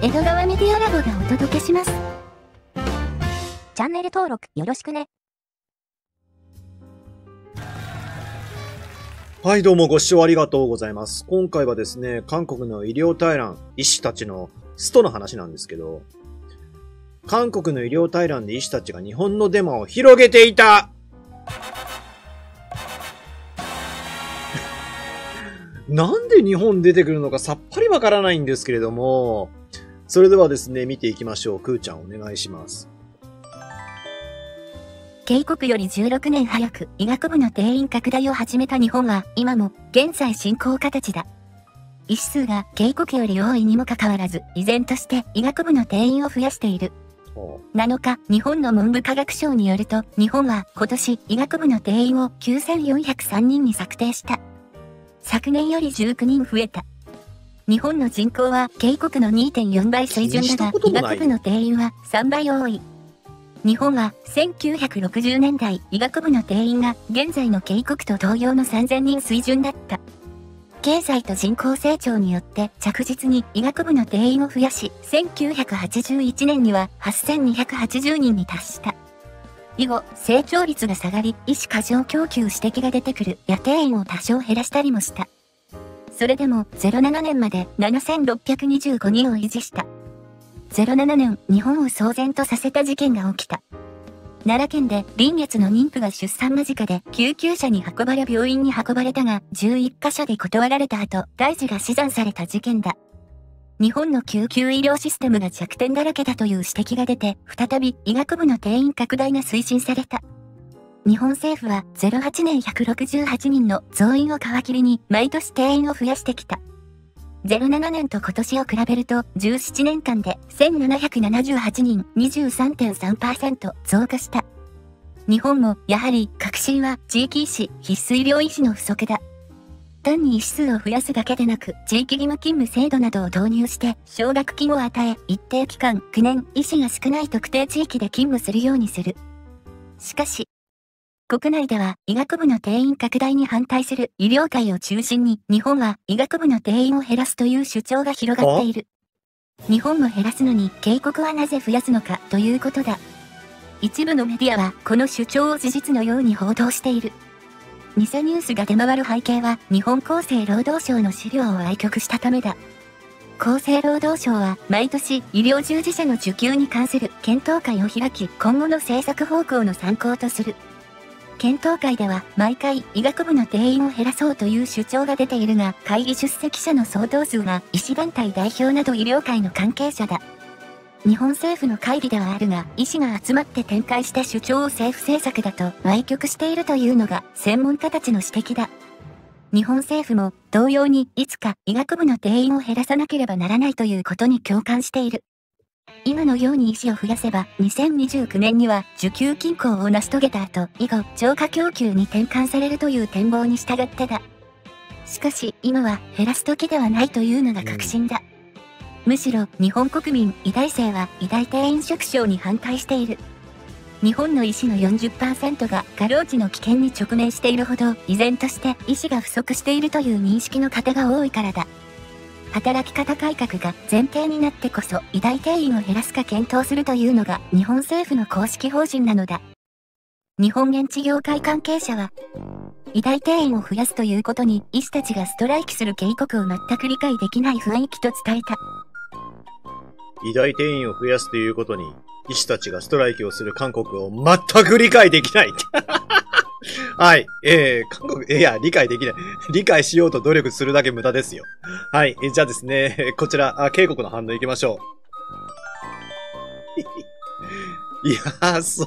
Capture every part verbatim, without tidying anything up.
江戸川メディアラボがお届けします。 チャンネル登録よろしくね。 はいどうもご視聴ありがとうございます。今回はですね、韓国の医療大乱、医師たちのストの話なんですけど、韓国の医療大乱で医師たちが日本のデマを広げていたなんで日本出てくるのかさっぱりわからないんですけれども、それではですね、見ていきましょう。くーちゃんお願いします。 警告よりじゅうろくねん早く医学部の定員拡大を始めた日本は今も現在進行形だ。医師数が警告より多いにもかかわらず、依然として医学部の定員を増やしている。なのか、日本の文部科学省によると、日本は今年医学部の定員をきゅうせんよんひゃくさんにんに策定した。昨年よりじゅうきゅうにん増えた。日本の人口は警告の にてんよん 倍水準だが、医学部の定員はさんばい多い。日本はせんきゅうひゃくろくじゅうねんだい医学部の定員が現在の警告と同様のさんぜんにん水準だった。経済と人口成長によって着実に医学部の定員を増やし、せんきゅうひゃくはちじゅういちねんにははっせんにひゃくはちじゅうにんに達した。以後、成長率が下がり、医師過剰供給指摘が出てくるや定員を多少減らしたりもした。それでも、ゼロななねんまでななせんろっぴゃくにじゅうごにんを維持した。ゼロななねん、日本を騒然とさせた事件が起きた。奈良県で臨月の妊婦が出産間近で救急車に運ばれ病院に運ばれたがじゅういっかしょで断られた後、胎児が死産された事件だ。日本の救急医療システムが弱点だらけだという指摘が出て、再び医学部の定員拡大が推進された。日本政府はゼロはちねんひゃくろくじゅうはちにんの増員を皮切りに毎年定員を増やしてきた。ゼロななねんと今年を比べるとじゅうななねんかんでせんななひゃくななじゅうはちにん にじゅうさんてんさんパーセント 増加した。日本もやはり核心は地域医師、必須医療医師の不足だ。単に医師数を増やすだけでなく地域義務勤務制度などを導入して奨学金を与え一定期間きゅうねん医師が少ない特定地域で勤務するようにする。しかし、国内では医学部の定員拡大に反対する医療界を中心に日本は医学部の定員を減らすという主張が広がっている。日本も減らすのに警告はなぜ増やすのかということだ。一部のメディアはこの主張を事実のように報道している。偽ニュースが出回る背景は日本厚生労働省の資料を歪曲したためだ。厚生労働省は毎年医療従事者の受給に関する検討会を開き今後の政策方向の参考とする。検討会では毎回医学部の定員を減らそうという主張が出ているが、会議出席者の相当数は医師団体代表など医療界の関係者だ。日本政府の会議ではあるが、医師が集まって展開した主張を政府政策だと歪曲しているというのが専門家たちの指摘だ。日本政府も同様にいつか医学部の定員を減らさなければならないということに共感している。今のように医師を増やせば、にせんにじゅうきゅうねんには受給均衡を成し遂げた後、以後、超過供給に転換されるという展望に従ってだ。しかし、今は減らす時ではないというのが確信だ。むしろ、日本国民、医大生は医大定員縮小に反対している。日本の医師の よんじゅっパーセント が過労死の危険に直面しているほど、依然として医師が不足しているという認識の方が多いからだ。働き方改革が前提になってこそ医大定員を減らすか検討するというのが日本政府の公式方針なのだ。日本現地業界関係者は、医大定員を増やすということに医師たちがストライキする警告を全く理解できない雰囲気と伝えた。 医大定員を増やすということに医師たちがストライキをする韓国を全く理解できない。はい。えー、韓国、いや、理解できない。理解しようと努力するだけ無駄ですよ。はい。じゃあですね、こちら、あ警告の反応いきましょう。いやー、そう。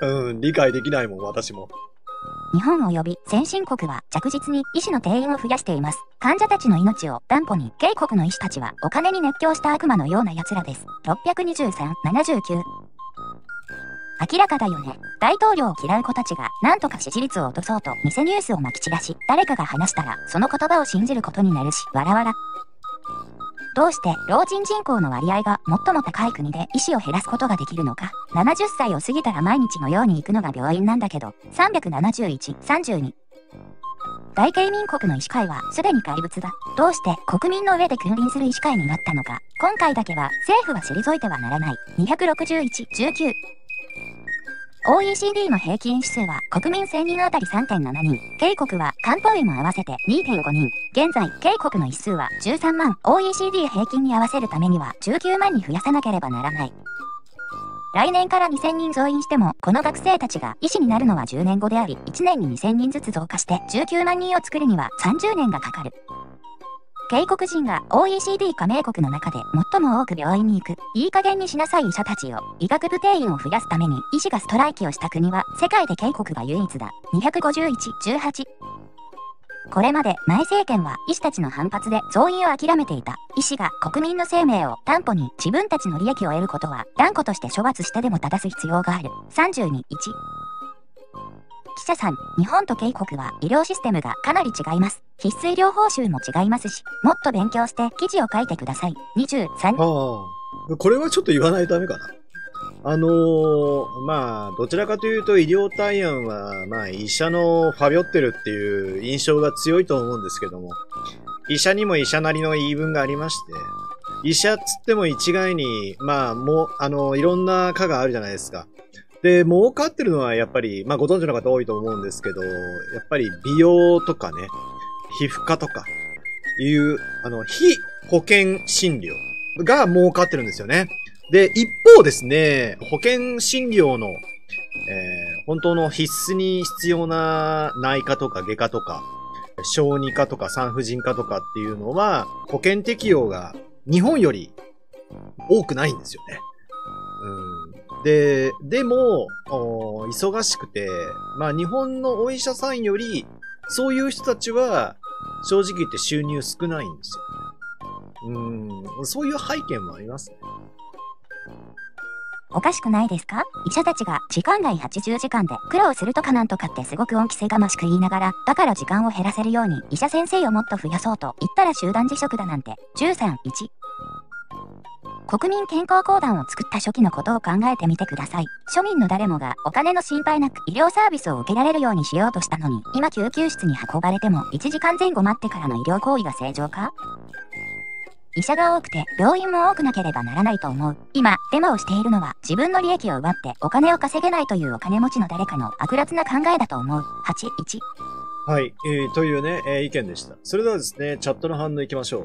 うん、理解できないもん、私も。 日本及び先進国は着実に医師の定員を増やしています。患者たちの命を担保に、警告の医師たちはお金に熱狂した悪魔のような奴らです。ろっぴゃくにじゅうさん、ななじゅうきゅう。明らかだよね。大統領を嫌う子たちが、なんとか支持率を落とそうと、偽ニュースを撒き散らし、誰かが話したら、その言葉を信じることになるし、わらわら。どうして、老人人口の割合が最も高い国で医師を減らすことができるのか。ななじゅっさいを過ぎたら毎日のように行くのが病院なんだけど、さんびゃくななじゅういち、さんじゅうに。 大慶民国の医師会はすでに怪物だ。どうして国民の上で君臨する医師会になったのか。今回だけは政府は退いてはならない。にひゃくろくじゅういち、じゅうきゅう。オーイーシーディー の平均指数は国民せんにんあたり さんてんななにん。慶国は漢方医も合わせて にてんごにん。現在、慶国の医数はじゅうさんまん。オーイーシーディー 平均に合わせるためにはじゅうきゅうまんに増やさなければならない。来年からにせんにん増員しても、この学生たちが医師になるのはじゅうねんごであり、いちねんににせんにんずつ増加してじゅうきゅうまんにんを作るにはさんじゅうねんがかかる。慶国人が オーイーシーディー 加盟国の中で最も多く病院に行く。いい加減にしなさい医者たちよ。医学部定員を増やすために医師がストライキをした国は世界で慶国が唯一だ。にひゃくごじゅういち、じゅうはち。これまで前政権は医師たちの反発で増員を諦めていた。医師が国民の生命を担保に自分たちの利益を得ることは断固として処罰してでも正す必要がある。さんじゅうに、いち。記者さん、日本と慶国は医療システムがかなり違います。必須医療報酬も違いますし、もっと勉強して記事を書いてください。にじゅうさん。 ああ。これはちょっと言わないとダメかな。あのー、まあ、どちらかというと医療対案は、まあ、医者のファビョってるっていう印象が強いと思うんですけども、医者にも医者なりの言い分がありまして、医者っつっても一概に、まあ、もう、あの、いろんな科があるじゃないですか。で、儲かってるのはやっぱり、まあご存知の方多いと思うんですけど、やっぱり美容とかね、皮膚科とか、いう、あの、非保険診療が儲かってるんですよね。で、一方ですね、保険診療の、えー、本当の必須に必要な内科とか外科とか、小児科とか産婦人科とかっていうのは、保険適用が日本より多くないんですよね。うん、で、でも、忙しくて、まあ日本のお医者さんより、そういう人たちは、正直言って収入少ないんですよ。うん、そういう背景もありますね。 おかしくないですか？医者たちが時間外はちじゅうじかんで苦労するとかなんとかってすごく恩着せがましく言いながら、だから時間を減らせるように医者先生をもっと増やそうと言ったら集団辞職だなんて。じゅうさん、いち。国民健康公団を作った初期のことを考えてみてください。庶民の誰もがお金の心配なく医療サービスを受けられるようにしようとしたのに、今救急室に運ばれてもいちじかんぜん後待ってからの医療行為が正常か？医者が多くて病院も多くなければならないと思う。今、デマをしているのは自分の利益を奪ってお金を稼げないというお金持ちの誰かの悪辣な考えだと思う。はち、いち。 はい、えー、というね、えー、意見でした。それではですね、チャットの反応いきましょ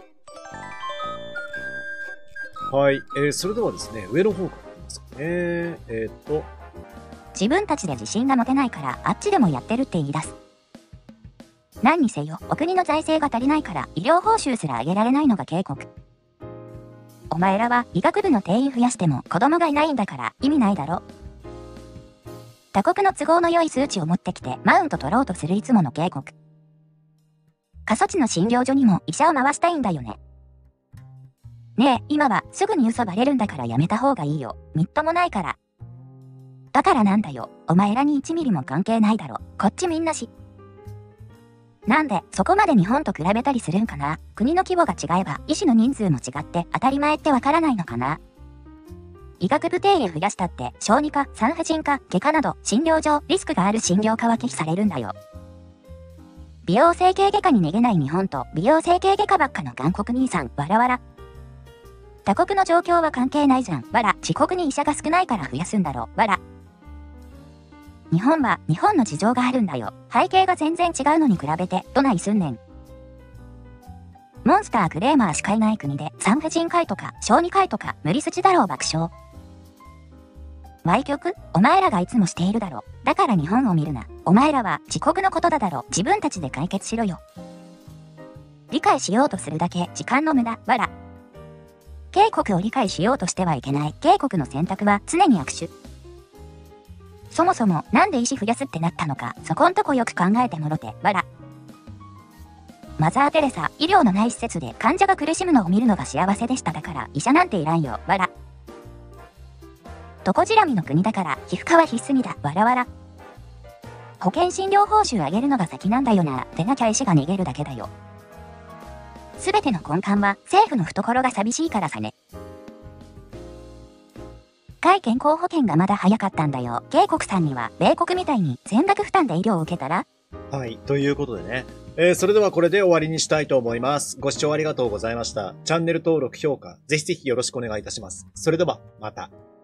う。はい、えー、それではですね、上の方からいきますかね。えー、っと。 自分たちで自信が持てないからあっちでもやってるって言い出す。何にせよ、お国の財政が足りないから医療報酬すら上げられないのが慶国。お前らは医学部の定員増やしても子供がいないんだから意味ないだろ。他国の都合の良い数値を持ってきてマウント取ろうとするいつもの慶国。過疎地の診療所にも医者を回したいんだよね。ねえ、今はすぐに嘘バレるんだからやめた方がいいよ。みっともないから。だからなんだよ。お前らにいちミリも関係ないだろ。こっちみんなし。なんでそこまで日本と比べたりするんかな。国の規模が違えば医師の人数も違って当たり前ってわからないのかな。医学部定員増やしたって小児科、産婦人科、外科など診療上リスクがある診療科は拒否されるんだよ。美容整形外科に逃げない日本と美容整形外科ばっかの韓国兄さん、わらわら。他国の状況は関係ないじゃん。わら。自国に医者が少ないから増やすんだろ。わら。日本は日本の事情があるんだよ。背景が全然違うのに比べてどないすんねん。モンスタークレーマーしかいない国で産婦人科医とか小児科医とか無理筋だろう爆笑。歪曲？お前らがいつもしているだろ。だから日本を見るな。お前らは自国のことだだろ。自分たちで解決しろよ。理解しようとするだけ時間の無駄。わら。慶国を理解しようとしてはいけない。慶国の選択は常に悪手。そもそもなんで医師増やすってなったのか、そこんとこよく考えてもろて。わら。マザー・テレサ、医療のない施設で患者が苦しむのを見るのが幸せでした。だから医者なんていらんよ。わら。トコジラミの国だから皮膚科は必須にだ。わらわら。保険診療報酬上げるのが先なんだよな。でなきゃ医師が逃げるだけだよ。すべての根幹は政府の懐が寂しいからさね。海健康保険がまだ早かったんだよ。慶国さんには米国みたいに全額負担で医療を受けたら、 はい。ということでね。えー、それではこれで終わりにしたいと思います。ご視聴ありがとうございました。チャンネル登録、評価、ぜひぜひよろしくお願いいたします。それでは、また。